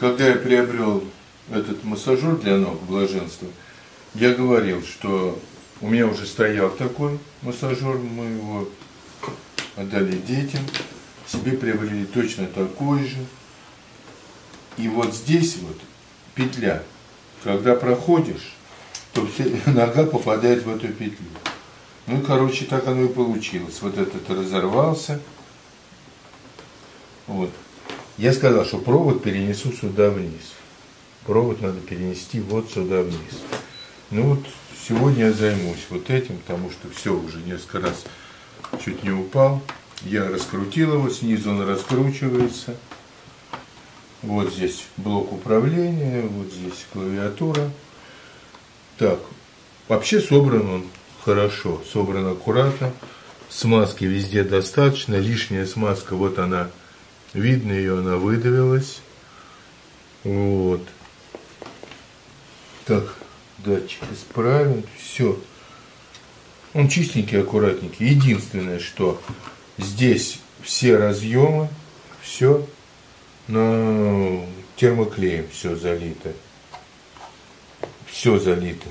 когда я приобрел этот массажер для ног блаженства, я говорил, что у меня уже стоял такой массажер, мы его отдали детям, себе приобрели точно такой же. И вот здесь вот петля, когда проходишь, то нога попадает в эту петлю. Ну и, короче, так оно и получилось. Вот этот разорвался. Вот. Я сказал, что провод перенесу сюда вниз. Провод надо перенести вот сюда вниз. Ну вот, сегодня я займусь вот этим, потому что все, уже несколько раз чуть не упал. Я раскрутил его, снизу он раскручивается. Вот здесь блок управления, вот здесь клавиатура. Так, вообще собран он хорошо, собран аккуратно. Смазки везде достаточно, лишняя смазка, вот она, видно ее, она выдавилась. Вот. Так, датчик исправен, все. Он чистенький, аккуратненький. Единственное, что здесь все разъемы, все на термоклеем все залито. Все залито.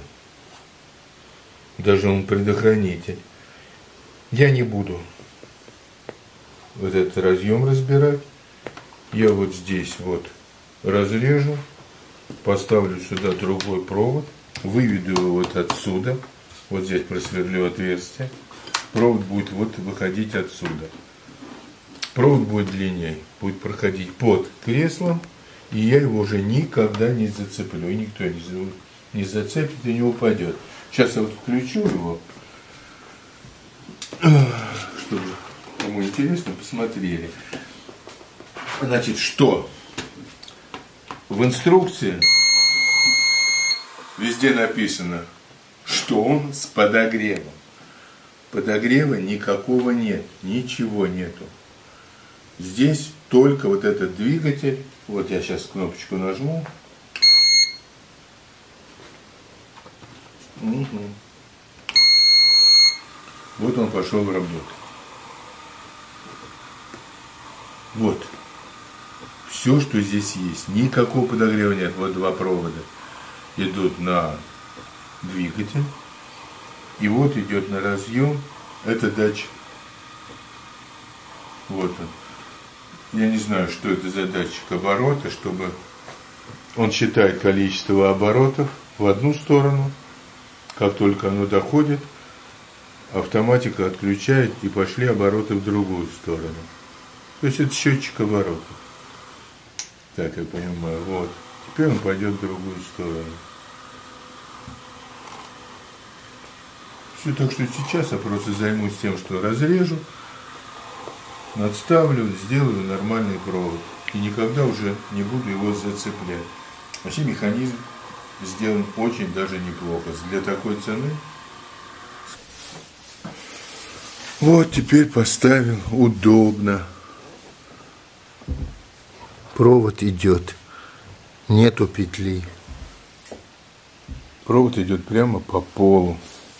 Даже он предохранитель. Я не буду вот этот разъем разбирать. Я вот здесь вот разрежу, поставлю сюда другой провод, выведу его вот отсюда. Вот здесь просверлю отверстие. Провод будет вот выходить отсюда. Провод будет длиннее, будет проходить под креслом, и я его уже никогда не зацеплю. И никто не зацепит и не упадет. Сейчас я вот включу его, чтобы кому интересно посмотрели. Значит, что? В инструкции везде написано, что он с подогревом. Подогрева никакого нет, ничего нету. Здесь только вот этот двигатель. Вот я сейчас кнопочку нажму. Угу. Вот он пошел в работу. Вот. Все, что здесь есть. Никакого подогрева нет. Вот два провода идут на двигатель. И вот идет на разъем. Это датчик. Вот он. Я не знаю, что это за датчик оборота, чтобы он считает количество оборотов в одну сторону. Как только оно доходит, автоматика отключает и пошли обороты в другую сторону. То есть это счетчик оборотов. Так я понимаю. Вот. Теперь он пойдет в другую сторону. Все, так что сейчас я просто займусь тем, что разрежу, надставлю, сделаю нормальный провод. И никогда уже не буду его зацеплять. Вообще механизм сделан очень даже неплохо. Для такой цены. Вот теперь поставил. Удобно. Провод идет. Нету петли. Провод идет прямо по полу.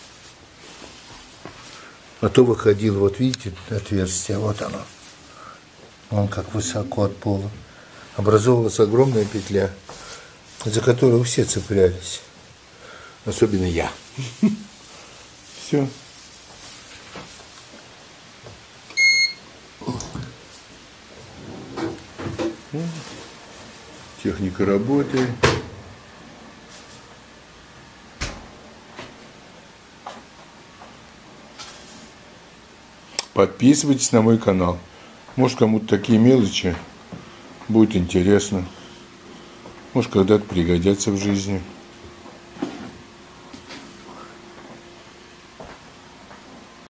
А то выходил, вот видите, отверстие, вот оно. Он как высоко от пола. Образовалась огромная петля, за которую все цеплялись. Особенно я. Все. Техника работает. Подписывайтесь на мой канал. Может, кому-то такие мелочи будет интересно. Может, когда-то пригодятся в жизни.